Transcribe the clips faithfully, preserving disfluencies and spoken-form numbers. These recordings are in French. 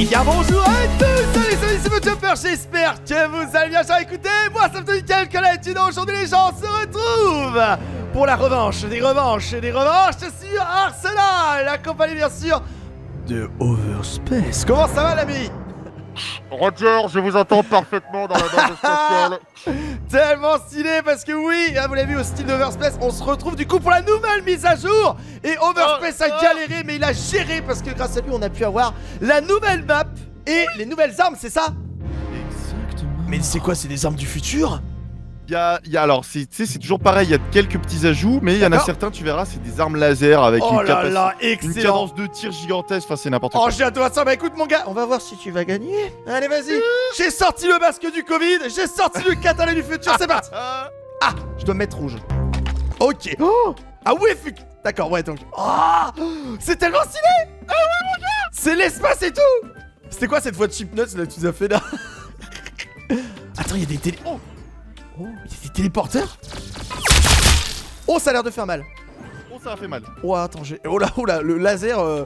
bien bonjour à tous, salut salut c'est votre Jumper, j'espère que vous allez bien. Écoutez, moi ça me fait quelques l'habitude. Aujourd'hui les gens se retrouvent pour la revanche, des revanches, des revanches sur Arsenal, accompagné bien sûr de Overspace. Comment ça va l'ami? Roger, je vous entends parfaitement dans la bande spatiale. Tellement stylé parce que oui, vous l'avez vu au style d'Overspace, on se retrouve du coup pour la nouvelle mise à jour. Et Overspace a galéré mais il a géré parce que grâce à lui on a pu avoir la nouvelle map et les nouvelles armes, c'est ça? Exactement. Mais c'est quoi, c'est des armes du futur? Il y a, il y a alors, c'est toujours pareil, il y a quelques petits ajouts, mais il y en a certains, tu verras, c'est des armes laser avec oh une, là là, une cadence de tir gigantesque, enfin c'est n'importe quoi. Oh j'ai hâte de voir ça, bah écoute mon gars, on va voir si tu vas gagner. Allez vas-y, j'ai sorti le masque du Covid, j'ai sorti le katana du futur, c'est parti. Ah, je dois me mettre rouge. Ok. Oh ah oui, d'accord, ouais donc. Oh, c'est tellement stylé. Ah ouais mon gars, c'est l'espace et tout. C'était quoi cette voix de Chipnuts là, tu nous as fait là? Attends, il y a des télé... Oh Oh, il y a des téléporteurs. Oh, ça a l'air de faire mal. Oh, ça a fait mal. Oh, attends, j'ai... Oh là, oh là, le laser... Euh...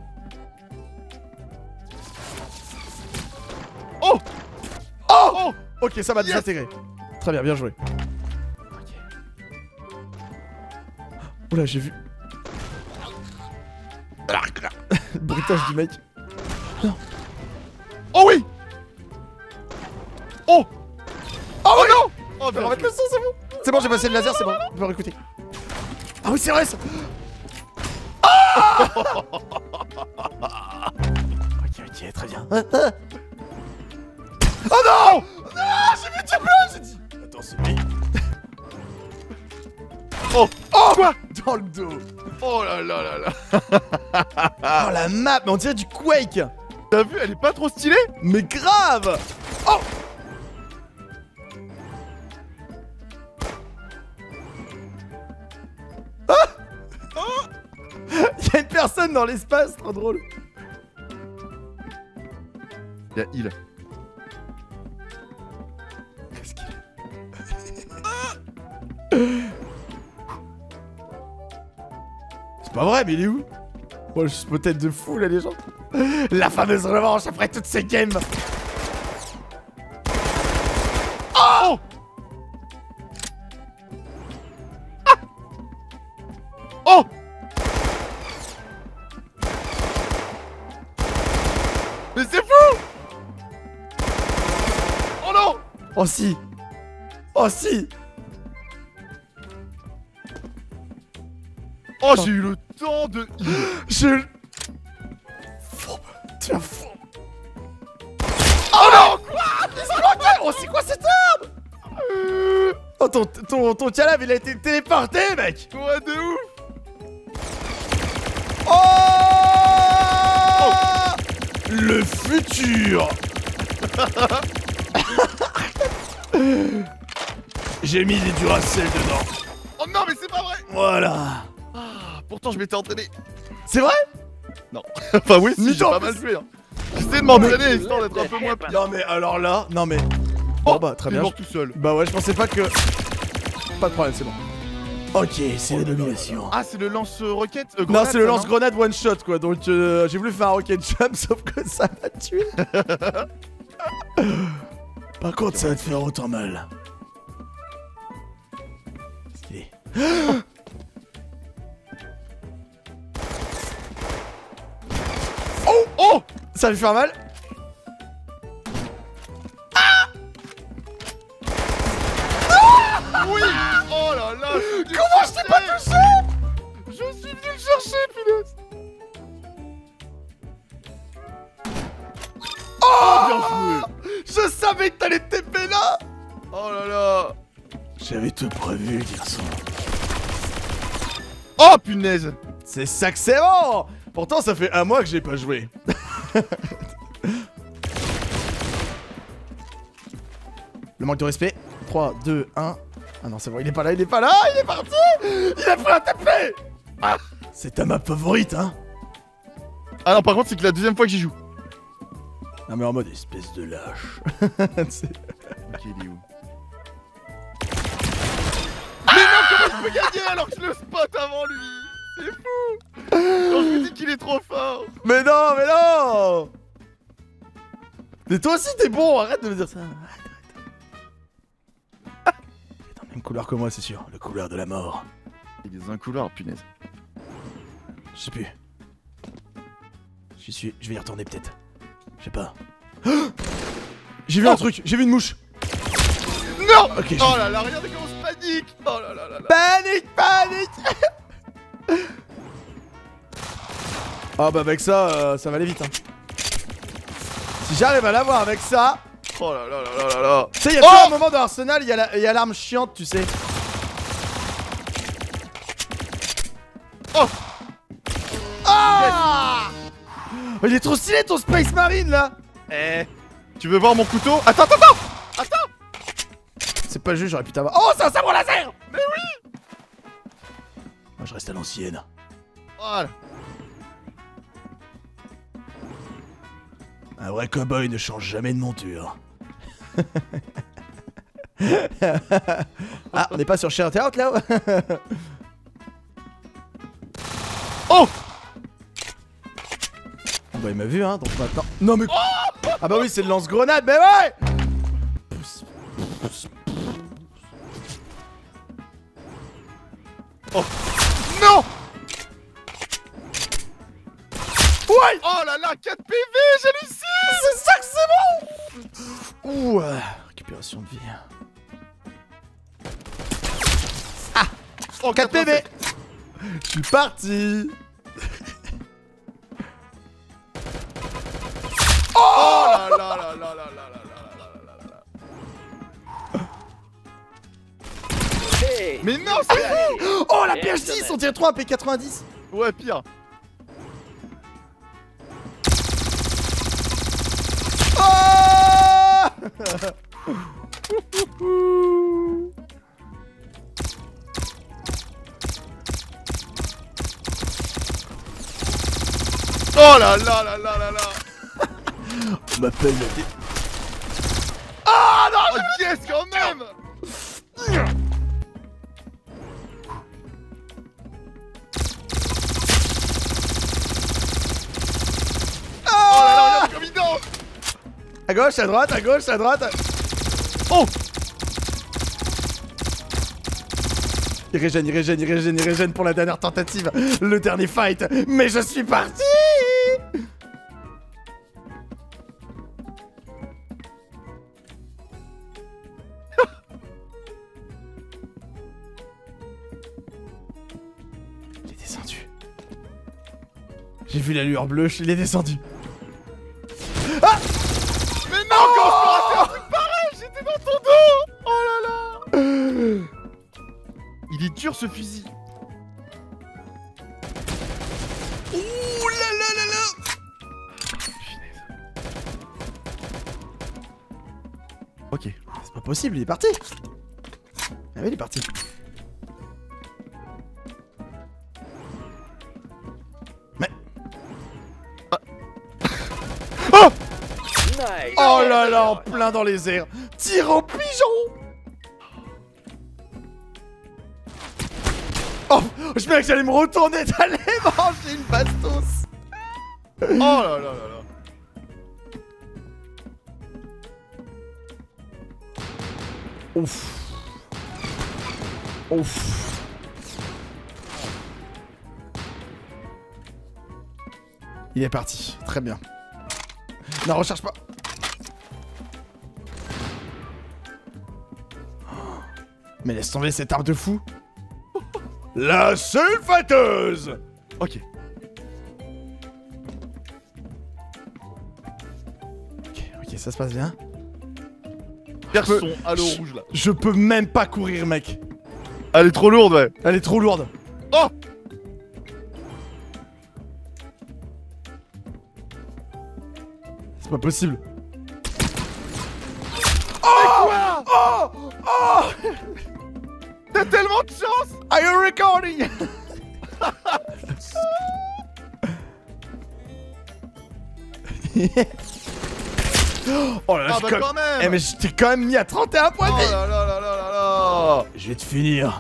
Oh oh, oh ok, ça m'a yes. désintégré. Très bien, bien joué. Ok. Oh là, j'ai vu... Le bruitage du mec. Non. Oh oui. Oh. Oh oui, non. Oh, je vais remettre le son, c'est bon. C'est bon, j'ai passé le laser, c'est bon. On peut réécouter. Ah oui, c'est vrai ça. Ah ok, ok, très bien. Oh non. Non, j'ai vu Diablo, j'ai dit. Attends, c'est lui. Oh. Oh quoi? Dans le dos. Oh là là là là. Oh la map, mais on dirait du Quake. T'as vu, elle est pas trop stylée? Mais grave. Oh. Y'a une personne dans l'espace, trop drôle. Y'a il. Qu'est-ce qu'il est? C'est pas vrai, mais il est où? Moi, je suis peut-être de fou là, les gens. La fameuse revanche après toutes ces games. Oh! Ah! Oh! Mais c'est fou! Oh non! Oh si! Oh si! Oh, j'ai eu le temps de... Je... Fourbe! Tu es un fourbe! Oh non! Quoi? Oh, c'est quoi cette arme? Oh, ton, ton, ton Calab, il a été téléporté, mec! Quoi de ouf? Oh, oh le futur. J'ai mis des Duracell dedans. Oh non, mais c'est pas vrai. Voilà. Ah, pourtant je m'étais entraîné. C'est vrai? Non. Enfin oui, si, j'ai pas mal joué. Hein. J'essaie de m'entraîner histoire d'être un peu moins... Non mais alors là, non mais... Oh, oh bah très bien. Mort tout seul. Bah ouais, je pensais pas que... Pas de problème, c'est bon. Ok, c'est la domination. Ah, c'est le lance-roquette euh, non, c'est le lance-grenade one-shot, quoi. Donc, euh, j'ai voulu faire un rocket jump, sauf que ça m'a tué. Par contre, ça va te faire autant mal. Qu'est-ce qu'il est? Oh! Oh! Ça va lui faire mal? Oui! Oh là là! Comment je t'ai pas touché? Je suis venu le chercher, punaise! Oh! Bien joué! Je savais que t'allais te T P là! Oh là là! J'avais tout prévu, garçon. Oh punaise! C'est ça que c'est bon! Pourtant, ça fait un mois que j'ai pas joué. Le manque de respect. trois, deux, un. Ah non, c'est bon, il est pas là, il est pas là, il est parti! Il a pris un T P! Ah, c'est ta map favorite, hein? Ah non, par contre, c'est que la deuxième fois que j'y joue. Non, mais en mode espèce de lâche. Ok, il est où? Mais non, comment je peux gagner alors que je le spot avant lui? C'est fou! Quand je me dis qu'il est trop fort! Mais non, mais non! Mais toi aussi t'es bon, arrête de me dire ça. T'es dans la même couleur que moi, c'est sûr. Le couleur de la mort. Il est dans un couloir, punaise. Je sais plus. J'y suis. Je vais y retourner peut-être. Je sais pas. J'ai vu Oh un truc, j'ai vu une mouche. Non. Ok. j'ai- Oh là là, regardez comment on se panique. Oh là là là là. Panique, panique. Oh bah avec ça, euh, ça va aller vite. Hein. Si j'arrive à l'avoir avec ça. Oh là là là là là là. Tu sais, il y a Oh toujours un moment dans Arsenal, il y a la- il y a l'arme chiante, tu sais. Oh. Ah oh, il est trop stylé ton Space Marine là. Eh. Tu veux voir mon couteau? Attends, attends, attends. Attends. C'est pas juste, j'aurais pu t'avoir. Oh, c'est un sabre laser. Mais oui. Moi je reste à l'ancienne. Voilà. Un vrai cowboy ne change jamais de monture. Ah, on n'est pas sur Shout Out là. Oh. Bah il m'a vu hein, donc maintenant... Non mais... Ah bah oui c'est le lance-grenade, mais ouais. Oh. Non. Ouais. Oh là là, quatre P V, j'hallucine. C'est ça que c'est bon. Ouh, euh, récupération de vie. Ah, Oh, quatre P V. Je suis parti. Oh là là là là là là là là là là là. Hey, Mais non, c'est... Oh la P H six, on dirait trop un P quatre-vingt-dix. Ouais, pire. Oh. Oh là là là là là là. On m'appelle la dé... Ah non, oh, yes quand même. Oh là là, regarde comme il danse. À gauche, à droite, à gauche, à droite. Oh. Il régène, il régène, il régène, il régène pour la dernière tentative. Le dernier fight. Mais je suis parti. Il est descendu. J'ai vu la lueur bleue, il est descendu. Ah. Mais non, quand je peux rater un truc pareil, j'étais dans ton dos. Oh là là. Il est dur ce fusil. Ouh là là là là. Ok. C'est pas possible, il est parti. Ah oui, il est parti. Mais... Oh. nice. Oh là là, en plein dans les airs. Tire au pigeon. Oh, je croyais que j'allais me retourner, d'aller manger une bastos. Oh là là là là. Ouf. Ouf. Il est parti, très bien. Non, recherche pas. Mais laisse tomber cette arme de fou. La sulfateuse. Ok. Ok, ok, ça se passe bien. Garçon, peux- à l'eau je- rouge là. Je peux même pas courir, mec. Elle est trop lourde, ouais. Elle est trop lourde. Oh. C'est pas possible. Oh, oh, oh. T'as tellement de chance. Are you recording? Oh là là, Ah je bah com- quand même. Eh mais je t'ai quand même mis à trente et un points de Oh vie. là là là là là là. Je vais te finir.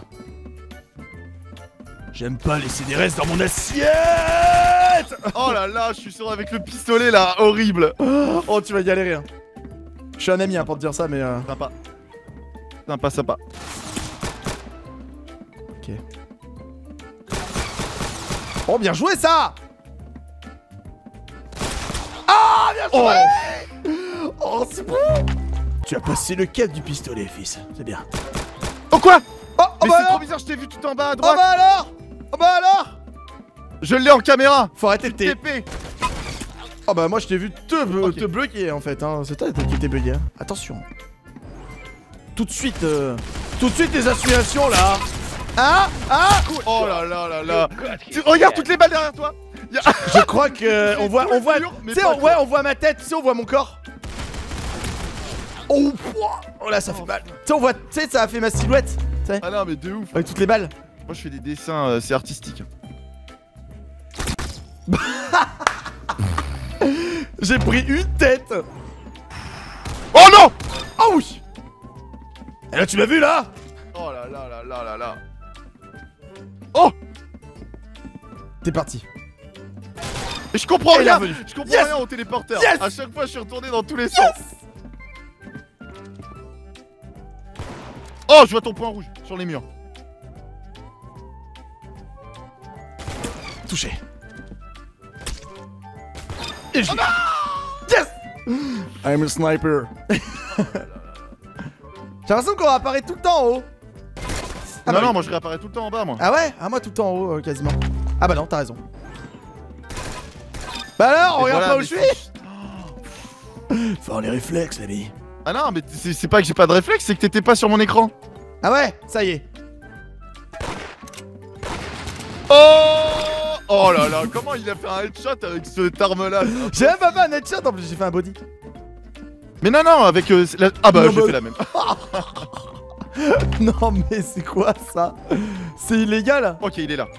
J'aime pas laisser des restes dans mon assiette. Oh là là, je suis sûr avec le pistolet là, horrible. Oh, tu vas galérer. Hein. Je suis un ami hein, pour te dire ça, mais. Euh... Sympa. Sympa, sympa. Ok. Oh, bien joué ça! Ah, bien joué! Oh, oh c'est bon! Tu as passé le cap du pistolet, fils. C'est bien. Oh, quoi? Oh, oh mais bah c'est alors. trop bizarre, je t'ai vu tout en bas à Oh droite. bah alors! Oh bah alors! Je l'ai en caméra. Faut arrêter de T T P. Oh bah moi je t'ai vu te, Okay. te bloquer en fait, hein. C'est toi qui t'es bugué. Hein. Attention. Tout de suite, euh, tout de suite les associations là. Hein? Hein? Oh là là là là. Tu, regarde toutes les balles derrière toi. Y a... Je crois que on voit, on voit, tu sais, ouais, on voit ma tête, tu sais, on voit mon corps. Oh, oh là, ça fait mal. Tu sais, on voit, tu sais, ça a fait ma silhouette. T'sais. Ah non mais de ouf. Avec toutes les balles. Moi je fais des dessins, euh, c'est artistique. J'ai pris une tête. Oh non! Oh oui. Et là tu m'as vu là? Oh là là là là là là. Oh! T'es parti. Et je comprends Et rien. bienvenue. Je comprends Yes. rien au téléporteur. Yes. À chaque fois je suis retourné dans tous les Yes. sens. Oh, je vois ton point rouge sur les murs. Touché. Et je l'ai. Yes! I'm a sniper. J'ai l'impression qu'on apparaît tout le temps en haut. Ah non, bah non, oui. moi je réapparais tout le temps en bas, moi. Ah ouais? Ah moi tout le temps en haut, euh, quasiment. Ah bah non, t'as raison. Bah alors, on Et regarde voilà, pas où mais je suis. Faut avoir les réflexes, l'ami. Ah non, mais c'est pas que j'ai pas de réflexe, c'est que t'étais pas sur mon écran. Ah ouais? Ça y est. Oh! Oh là là, comment il a fait un headshot avec cette arme-là? J'ai même pas fait un headshot en plus, j'ai fait un body. Mais non, non, avec euh, la... Ah bah, Non, j'ai bah- fait la même. Non mais c'est quoi ça? C'est illégal. Ok, il est là.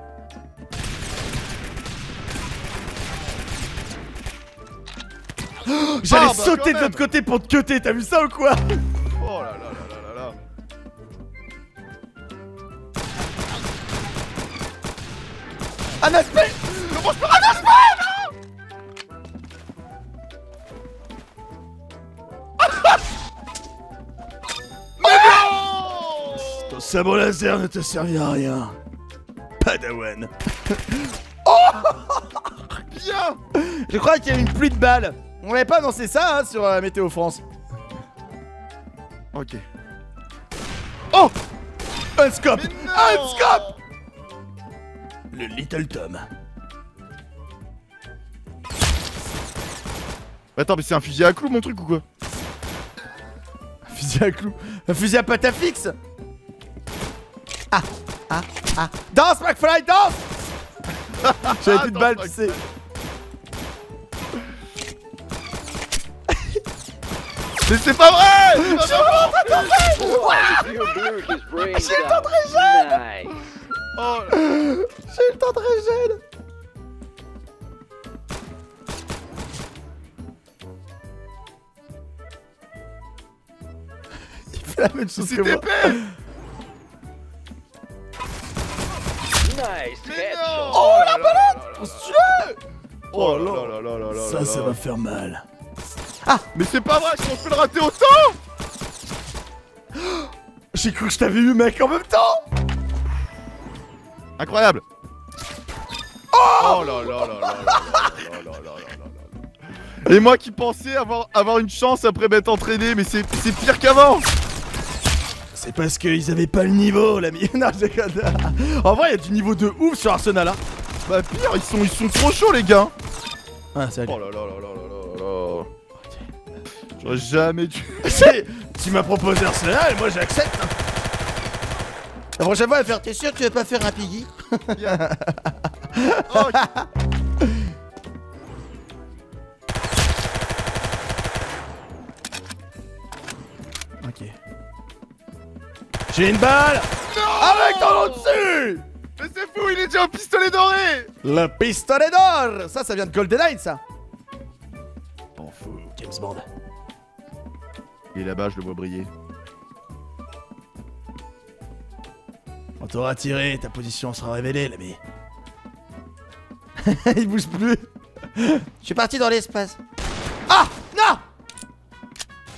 J'allais Ah, bah, sauter quand de même. l'autre côté pour te cutter, t'as vu ça ou quoi? Oh là là là là là là. Un aspect. Comment je peux... Un aspect, non. Mais non. Ton sabre laser ne te servira à rien. Padawan. Bien. Je crois qu'il y a une pluie de balles. On n'avait pas annoncé ça hein, sur euh, Météo France. Ok. Oh. Un scope. Mais non. Un scope. Le Little Tom. Attends, mais c'est un fusil à clous mon truc ou quoi? Un fusil à clous. Un fusil à pâte à fixe. Ah, ah, ah. Danse, McFly, danse. J'avais Ah, plus de danse, balles, tu McFly. sais. Mais c'est pas vrai. C'est pas vrai. Your blue is brain J'ai le temps de down. Nice. Oh. J'ai eu le temps de régène. Il fait la même chose C'est que moi. T P. Nice Mais headshot. non. Oh, la balade. Stylé. Oh là là là là là Ça, là ça là. va faire mal. Mais c'est pas vrai, je peux le rater autant. J'ai cru que je t'avais eu, mec, en même temps. Incroyable. Oh là là là là là là là là là là. Et moi qui pensais avoir, avoir une chance après m'être entraîné, mais c'est c'est pire qu'avant. C'est parce qu'ils avaient pas le niveau, l'ami. Non, je déconne. En vrai, il y a du niveau de ouf sur Arsenal, hein. Bah pire, ils sont, ils sont trop chauds les gars. Ah, salut. Oh là là là là là là là. J'aurais jamais dû. C'est- Tu m'as proposé Arsenal, moi j'accepte. hein. La prochaine fois, elle va faire. T'es sûr que tu veux pas faire un piggy? Oh, ok. Ok. J'ai une balle. Avec ton nom dessus. Mais c'est fou, il est déjà au pistolet doré. Le pistolet d'or. Ça, ça vient de GoldenEye, ça. M'en fous, James Bond. Il est là-bas, je le vois briller. On t'aura tiré, ta position sera révélée, l'ami. Il bouge plus. Je suis parti dans l'espace. Ah non.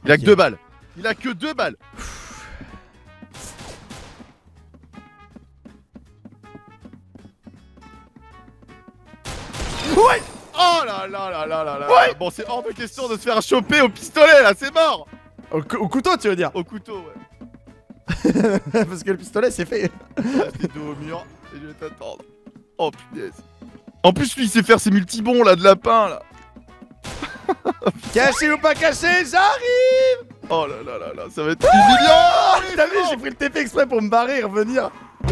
Il a Ok. que deux balles. Il a que deux balles. Ouais. Oh là là là là là là. Ouais. Bon, c'est hors de question de se faire choper au pistolet là, c'est mort. Au, cou- au couteau, tu veux dire? Au couteau, ouais. Parce que le pistolet, c'est fait. Rester dos au mur et je vais t'attendre. Oh punaise. En plus, lui, il sait faire ses multibons là de lapin là. Caché ou pas caché, j'arrive. Oh là là là là, ça va être humiliant. T'as vu, j'ai pris le T P exprès pour me barrer et revenir.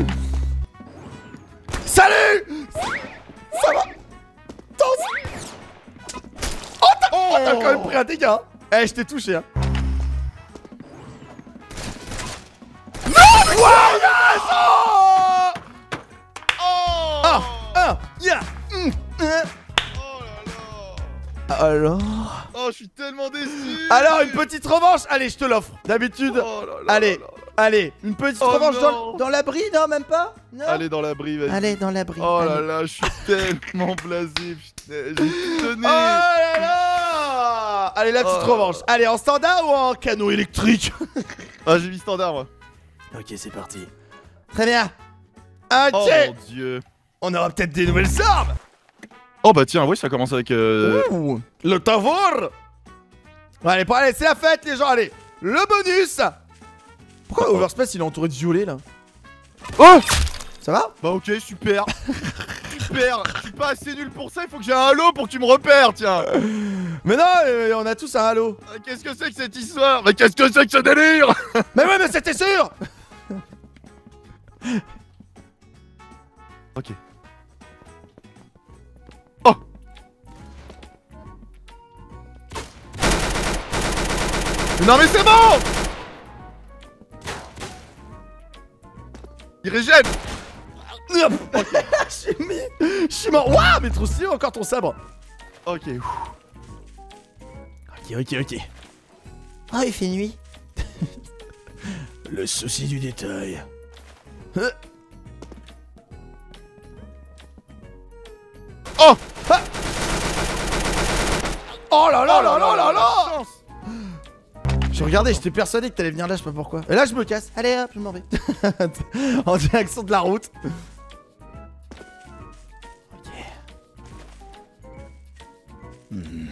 Salut. Ça va. Attends. Oh, t'as oh, t'as quand même pris un dégât. Eh, je t'ai touché, hein. Non. Wow, yes. Oh. Oh. Ah, ah, yeah. Mm, euh. Oh là là. Alors. Oh, je suis tellement déçu. Alors, une petite revanche. Allez, je te l'offre. D'habitude. Oh là là Allez, là là. allez, une petite Oh revanche dans, non. dans l'abri, non, même pas. Non. Allez dans l'abri, vas-y. Allez, dans l'abri. Oh là allez. là, je suis tellement blasé, putain, j'ai tout donné. Oh là là. Allez, la petite Oh. revanche. Allez, en standard ou en canot électrique? Ah, j'ai mis standard, moi. Ok, c'est parti. Très bien. Ok. Oh mon dieu. On aura peut-être des nouvelles armes. Oh bah tiens, oui, ça commence avec... Euh... Ouh, le tavour. Allez, bon, allez, c'est la fête, les gens. Allez, le bonus. Pourquoi Oh. Overspace, il est entouré de violet, là? Oh. Ça va? Bah ok, super. Super. Je suis pas assez nul pour ça, il faut que j'ai un halo pour que tu me repères, tiens. Mais non, euh, on a tous un halo. Euh, Qu'est-ce que c'est que cette histoire? Mais qu'est-ce que c'est que ce délire? Mais ouais, mais c'était sûr. Ok. Oh. Non mais c'est bon. Il régène. Je suis mis. Je suis mort. Waouh, mais trop stylé, encore ton sabre. Ok. Ok, ok, ok. Ah, il fait nuit. Le souci du détail. Euh. Oh. Ah. Oh là là là là là là. chance. Je regardais, j'étais persuadé que t'allais venir là, je sais pas pourquoi. Et là, je me casse. Allez hop, je m'en vais. En direction de la route. Ok. Hmm.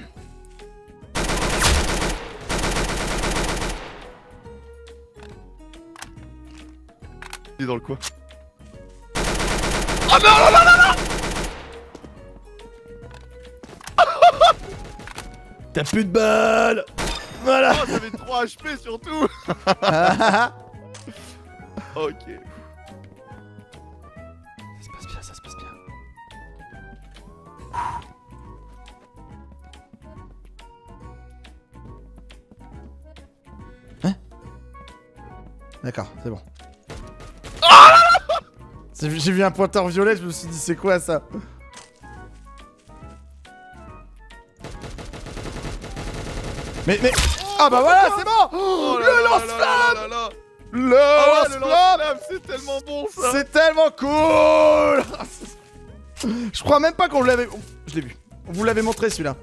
Il est dans le coin. Oh non non non non non. T'as plus de balles. Voilà. Oh, j'avais trois H P surtout. Ok. Ça se passe bien, ça se passe bien. Hein? D'accord, c'est bon. J'ai j'ai vu un pointeur violet, je me suis dit c'est quoi ça? Mais mais ah bah voilà, c'est bon. Oh là Le là lance-flamme. là là là là. Le Ah ouais, le lance-flamme. lance-flamme, c'est tellement bon ça. C'est tellement cool. Je crois même pas qu'on l'avait... Je l'ai vu. On vous l'avait montré celui-là.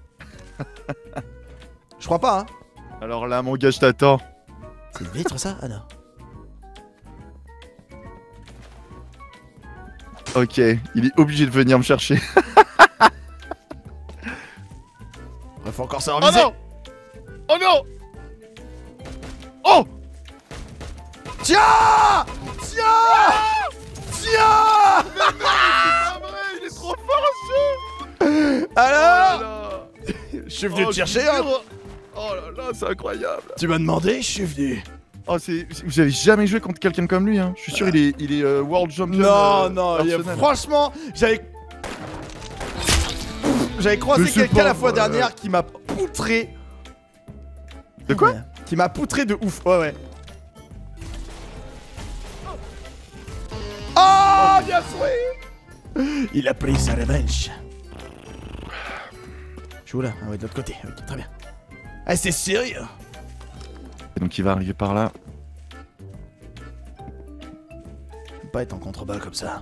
Je crois pas, hein. Alors là, mon gars, je t'attends. C'est une vitre ça? Ah non. Ok, il est obligé de venir me chercher. Il faut encore savoir Oh viser. non. Oh non. Oh. Tiens. Tiens. Tiens. C'est pas vrai, il est trop fort ce jeu. Alors, Oh là là. je suis venu Oh, te je chercher, vous hein. jure. Oh là là, c'est incroyable. Tu m'as demandé, je suis venu. Oh, c'est... c'est- Vous avez jamais joué contre quelqu'un comme lui, hein. Je suis sûr, il est, il est euh, world champion. Non, euh, non, il y a- Arsenal. franchement, j'avais... J'avais Mais croisé c'est quelqu'un pas la fois vrai. dernière qui m'a poutré. De quoi? Ouais. Qui m'a poutré de ouf, ouais, ouais. Oh, bien joué. Il a pris sa revanche. Je suis où là? Ah ouais, de l'autre côté, ok, très bien. Ah, c'est sérieux? Et donc il va arriver par là. Faut pas être en contrebas comme ça.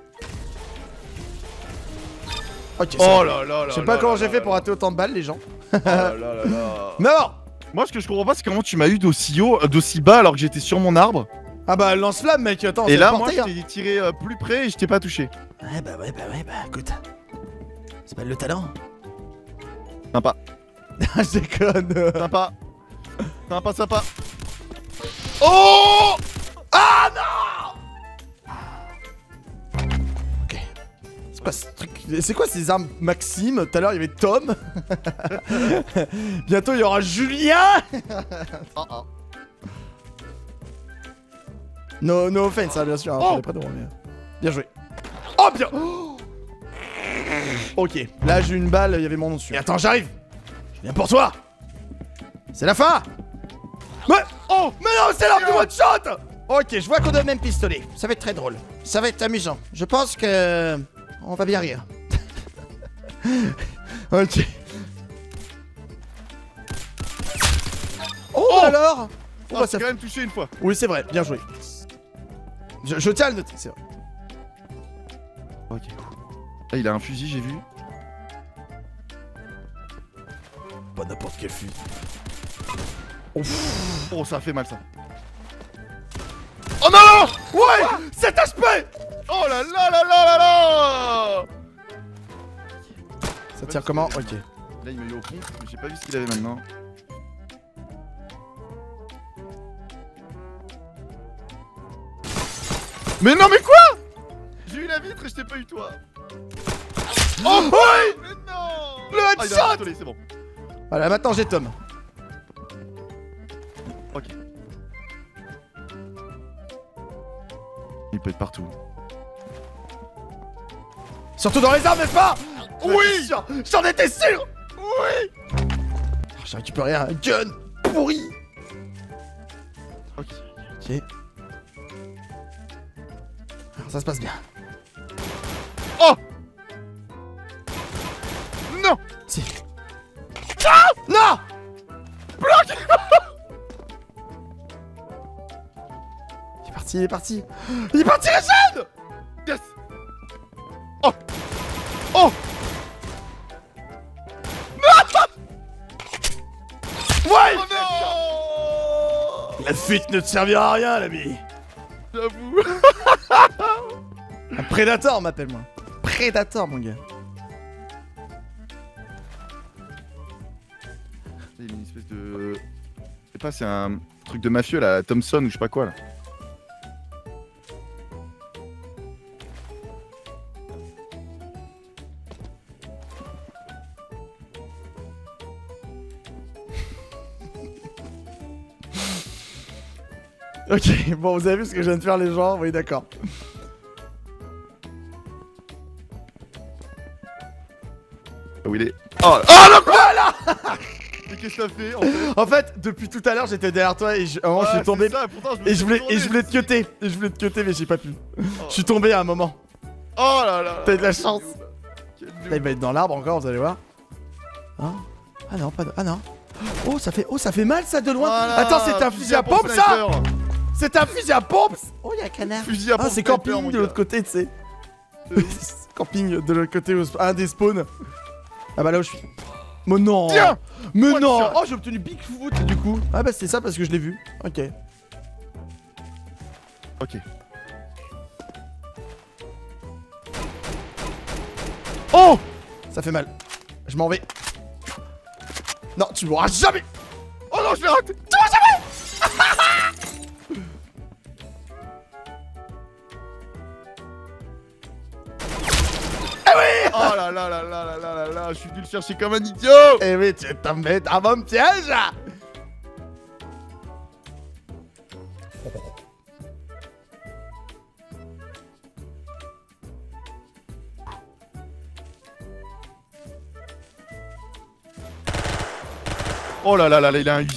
Ok, ça Oh va. là là là. Je sais pas comment j'ai fait pour rater autant de balles, les gens. là là là là. Non. Moi, ce que je comprends pas, c'est comment tu m'as eu d'aussi haut, euh, d'aussi bas alors que j'étais sur mon arbre. Ah bah lance-flamme mec, attends. Et c'est là, le moi, je portail, t'ai tiré euh, plus près et je t'ai pas touché. hein. Ouais bah ouais bah ouais bah écoute. Ça s'appelle le talent. Sympa, Je déconne. sympa, sympa, sympa. Oh! Ah non. Ok. C'est quoi ce truc? C'est quoi ces armes Maxime? Tout à l'heure il y avait Tom. Bientôt il y aura Julien. Oh, oh. No, no offense, hein, bien sûr. Hein, Oh. je près de moi, mais... Bien joué. Oh bien. Oh. Ok, là j'ai une balle, il y avait mon nom dessus. Et attends, j'arrive. Je viens pour toi. C'est la fin. Mais oh, mais non, c'est l'arme du one shot. Ok, je vois qu'on a le même pistolet. Ça va être très drôle. Ça va être amusant. Je pense que on va bien rire. Ok. Oh, Oh. alors. Oh, Ah, bah, j'ai ça... quand même touché une fois. Oui, c'est vrai. Bien joué. Je, je tiens à le noter, c'est vrai. Ok. Là, il a un fusil, j'ai vu. Pas n'importe quel fusil. Oh, ça fait mal ça. Oh non, non. Ouais, sept H P. Oh là là là là là là. Ça tire comment? Ok. Là, il m'a eu au pont, mais j'ai pas vu ce qu'il avait maintenant. Mais non, mais quoi? J'ai eu la vitre et je t'ai pas eu toi. Oh ouais. Mais non. Le Ah, il a un headshot. pistolet, c'est bon. Voilà, maintenant j'ai Tom. Ok. Il peut être partout. Surtout dans les armes, n'est-ce pas? Oui. J'en étais sûr. Oui. Oh, j'ai récupéré un gun pourri. Ok. Ok. Alors, ça se passe bien. Oh. Non. Si. Ah non. Bloc. Il est parti, il est parti. Il est parti, Rachid. Yes. Oh. Oh. Ouais. Oh non. La fuite ne te servira à rien, l'ami. J'avoue. Un prédateur, m'appelle moi. Prédateur, mon gars. Il y a une espèce de... Je sais pas, c'est un truc de mafieux là, Thompson ou je sais pas quoi là. Ok, bon, vous avez vu ce que je viens de faire, les gens? Oui, d'accord. Où il est? Oh, oh non, Voilà. mais qu'est-ce que t'as fait en fait? En fait, depuis tout à l'heure, j'étais derrière toi et je, à un moment, je Ouais, suis tombé. c'est ça, pourtant, me Et suis je voulais, et retourné, je voulais te me suis dit- cutter. Et je voulais te cutter, mais j'ai pas pu. Oh. Je suis tombé à un moment. Oh là là. T'as eu de la quel chance. noob. Quel noob. Là, il va être dans l'arbre encore, vous allez voir. Hein? Ah non, pas de... Ah non. Oh, ça fait... Oh, ça fait mal, ça, de loin. Voilà, Attends, c'est un fusil à pompe, ça. sniper. C'est un fusil à pompe. Oh, il y a un canard. Fusil à Ah, pompe c'est sniper, camping mon de gars. l'autre côté, tu sais. Euh, Camping de l'autre côté, au sp- un des spawns. Ah bah là où je suis. Mais non. Tiens. Mais One non. shot. Oh, j'ai obtenu Bigfoot, du coup. Ah bah c'est ça, parce que je l'ai vu. Ok. Ok. Oh. Ça fait mal. Je m'en vais. Non, tu m'auras jamais. Oh non, je l'ai raté. Eh oui. Oh là là là là là là là là, je suis venu le chercher comme un idiot. Eh oui, tu es tombé dans mon piège. Oh là là là là, il a un Uzi.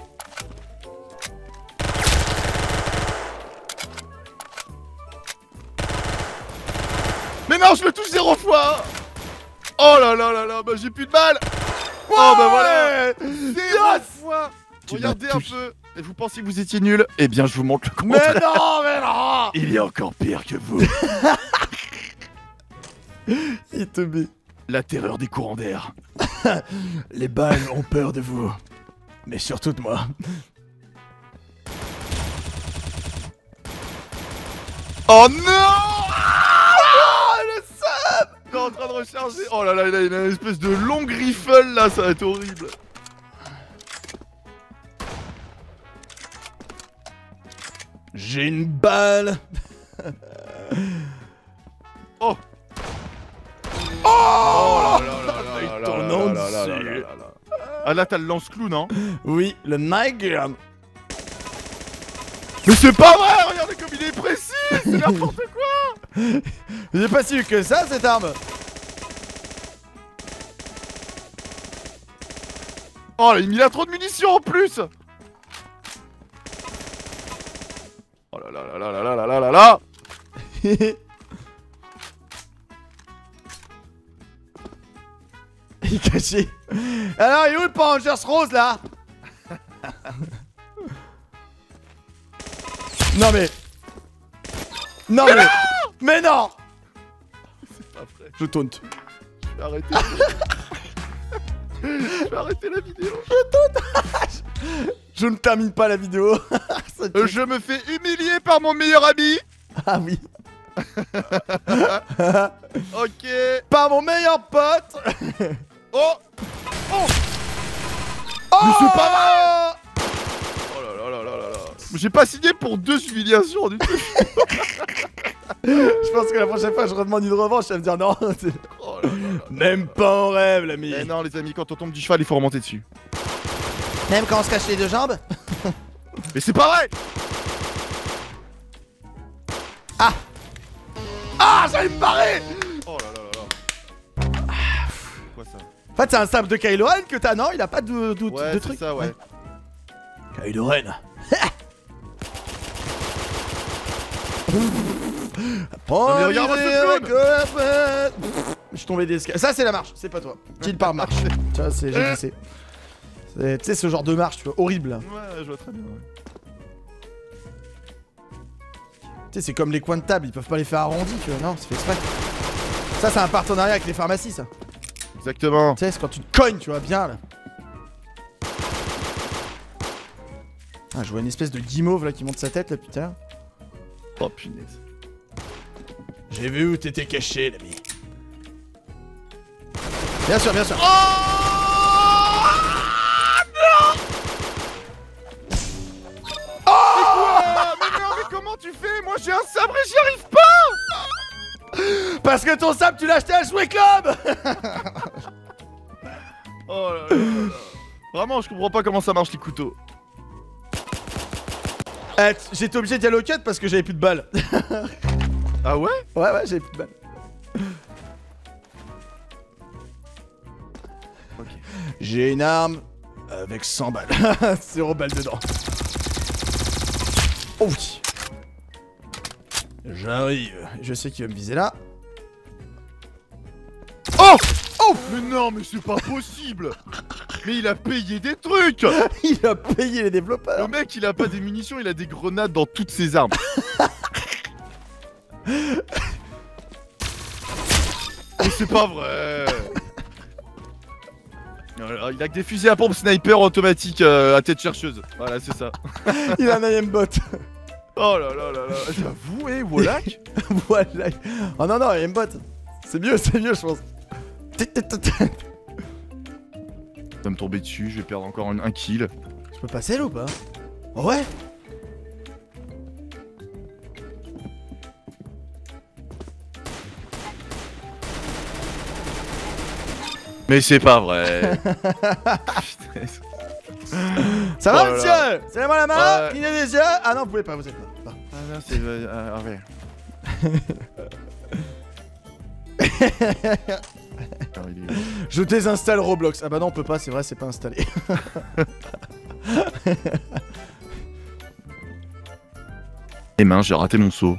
Mais non, je le touche zéro fois. Oh là là là là, bah j'ai plus de balles. Oh bah voilà. Zéro Yes. fois. Tu Regardez l'as un touché. peu. Et vous pensiez que vous étiez nul? Eh bien, je vous montre le Mais contraire. non, mais non. Il est encore pire que vous. Il te met. La terreur des courants d'air. Les balles ont peur de vous. Mais surtout de moi. Oh non! Ah, le seum! Il est en train de recharger. Oh là là, il a une espèce de long rifle là, ça va être horrible. J'ai une balle. Oh! Oh, Oh là là là là avec là ton là nom là là là dessus. là là là. Ah là t'as le lance-clou non? Oui, le Niger. Mais c'est pas vrai! Regardez comme il est précis! C'est n'importe quoi! J'ai pas si eu que ça cette arme. Oh il a trop de munitions en plus! Oh là là là là là là là là là! Il est caché. Alors, il est où le Power Rangers rose là? Non mais. Non mais. Mais non! C'est pas vrai. Je taunt. Je vais arrêter. Je vais arrêter la vidéo. Je ne termine pas la vidéo. Euh, je me fais humilier par mon meilleur ami. Ah oui. Ok. Par mon meilleur pote. Oh. Oh. Oh, Mais c'est pas Oh là là là là là là. J'ai pas signé pour deux humiliations du tout. Je pense que la prochaine fois je redemande une revanche, elle va me dire non. Oh là là là. Même pas en rêve l'ami. Eh non les amis, quand on tombe du cheval il faut remonter dessus. Même quand on se cache les deux jambes. Mais c'est pas vrai. Ah. Ah, j'allais me barrer. Oh là là là là. C'est quoi ça? En fait c'est un sable de Kylo Ren que t'as, non? Il a pas de, de, Ouais de c'est truc. ça ouais. Kylo Ren. Non, mais regarde-moi ce Je suis tombé des escaliers. Ça c'est la marche, c'est pas toi. Kill par marche. Tu vois, c'est G D C. Tu sais ce genre de marche, tu vois, horrible. Ouais je vois très bien. Ouais. Tu sais, c'est comme les coins de table, ils peuvent pas les faire arrondis, tu vois. Non, c'est fait exprès. Ça c'est un partenariat avec les pharmacies, ça. Exactement. Tu sais, c'est quand tu te cognes, tu vois, bien là. Ah, je vois une espèce de guimauve là qui monte sa tête là, putain. Oh punaise. J'ai vu où t'étais caché, l'ami. Bien sûr, bien sûr. Oh non. Oh Mais non mais comment tu fais? Moi j'ai un sabre et j'y arrive pas. Parce que ton sable, tu l'as acheté à Jouet Club. Oh là là là là. Vraiment je comprends pas comment ça marche les couteaux. Eh, j'étais obligé d'y aller au cut parce que j'avais plus de balles. Ah ouais? Ouais, ouais, j'avais plus de balles. Ok. J'ai une arme avec cent balles. Zéro balle dedans. Oh oui. J'arrive. Je sais qu'il va me viser là. Oh! Oh! Mais non mais c'est pas possible. Mais il a payé des trucs. Il a payé les développeurs. Le mec il a pas des munitions, il a des grenades dans toutes ses armes. Mais c'est pas vrai. Alors, il a que des fusils à pompe sniper automatiques euh, à tête chercheuse. Voilà c'est ça. Il a un aimbot. Oh là là là là. J'avoue, eh, Wallach. Voilà. Oh non, non, aimbot. C'est mieux, c'est mieux, je pense. Ça va me tomber dessus, je vais perdre encore un, un kill. Je peux passer là ou pas? Oh ouais. Mais c'est pas vrai. Ça Oh va, là monsieur? là. C'est moi la main, Ouais. clignez des yeux. Ah non, vous pouvez pas, vous êtes là. Non. Ah non, c'est... Ah, ouais. Alors, il est... Je désinstalle Roblox. Ah bah non, on peut pas, c'est vrai, c'est pas installé. Les mains, j'ai raté mon saut.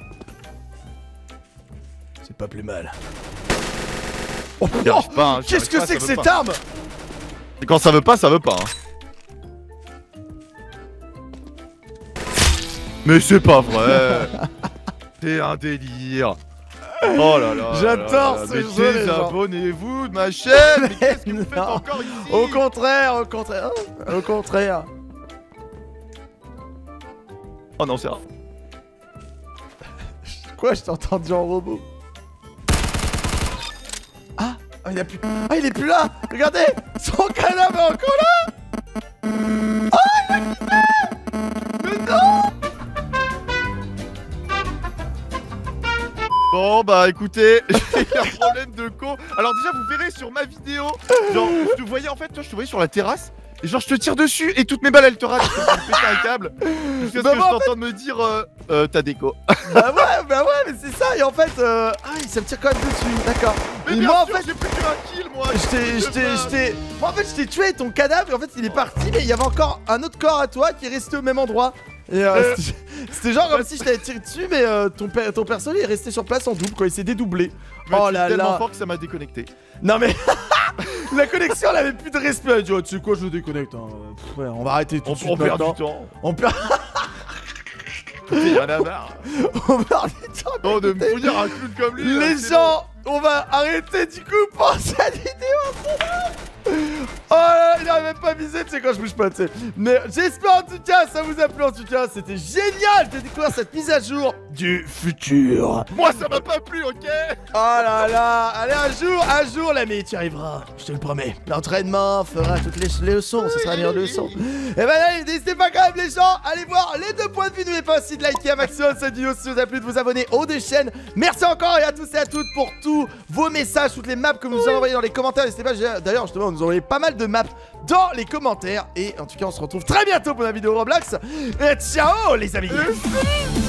C'est pas plus mal. Oh, J'y arrive pas, hein, j'y qu'est-ce arrive que pas, c'est ça que veut cette pas. arme? Et quand ça veut pas, ça veut pas. Hein. Mais c'est pas vrai. C'est un délire. Oh là là. J'adore là là, ce mais jeu, les gens. désabonnez-vous de ma chaîne. Mais qu'est-ce que vous faites non. encore ici? Au contraire, au contraire, au contraire. Oh non, c'est rare. Quoi, je t'ai entendu en robot. Ah, ah, il a plus. Ah, il est plus là. Regardez, son cadavre est encore là. Oh, il a quitté. Mais non. Bon bah écoutez, j'ai un problème de con. Alors déjà vous verrez sur ma vidéo, genre je te voyais en fait, toi je te voyais sur la terrasse. Et genre je te tire dessus et toutes mes balles elles te ratent. Je vais péter un câble. Jusqu'à ce Bah que moi, je t'entends me dire euh, euh, ta déco. Bah ouais, bah ouais, mais c'est ça. Et en fait, euh... ah, ça me tire quand même dessus. D'accord. Mais Et bien moi, en sûr, fait, j'ai plus qu'un kill moi. je t'ai, je t'ai, je t'ai. Moi, en fait, je t'ai tué ton cadavre. Et en fait, il est parti, mais il y avait encore un autre corps à toi qui est resté au même endroit. Et euh, Euh. c'était- c'était genre comme si je t'avais tiré dessus, mais euh, ton, per- ton perso il est resté sur place en double, quoi. Il s'est dédoublé. Mais Oh tu es là tellement là. fort que ça m'a déconnecté. Non mais la connexion elle avait plus de respect. Elle a dit oh, tu sais quoi, je le déconnecte. Hein. Pff, ouais, on va arrêter tout On, de suite on perd maintenant. du temps. On perd. Écoutez, y'en a marre. on perd du temps. Oh de me d'écouter. fouiller un clown comme lui. Les là, c'est gens, on va arrêter du coup pour cette vidéo. Oh là là, il n'arrive même pas à viser, tu sais quand je bouge pas, tu sais. Mais j'espère en tout cas, ça vous a plu en tout cas. C'était génial de découvrir cette mise à jour du futur. bon. Moi ça m'a pas plu, ok. Oh là là, allez un jour, un jour l'ami, tu y arriveras, je te le promets. L'entraînement fera toutes les, les leçons, ce sera la meilleure leçon. Et ben allez, n'hésitez pas quand même les gens, allez voir les deux points de vue, n'oubliez pas aussi de liker un maximum cette vidéo si vous a plu, de vous abonner aux deux chaînes. Merci encore et à tous et à toutes pour tous vos messages, toutes les maps que vous nous avez envoyées dans les commentaires. N'hésitez pas, d'ailleurs justement, vous nous envoyez pas mal de maps dans les commentaires. Et en tout cas, on se retrouve très bientôt pour la vidéo Roblox. Et ciao les amis.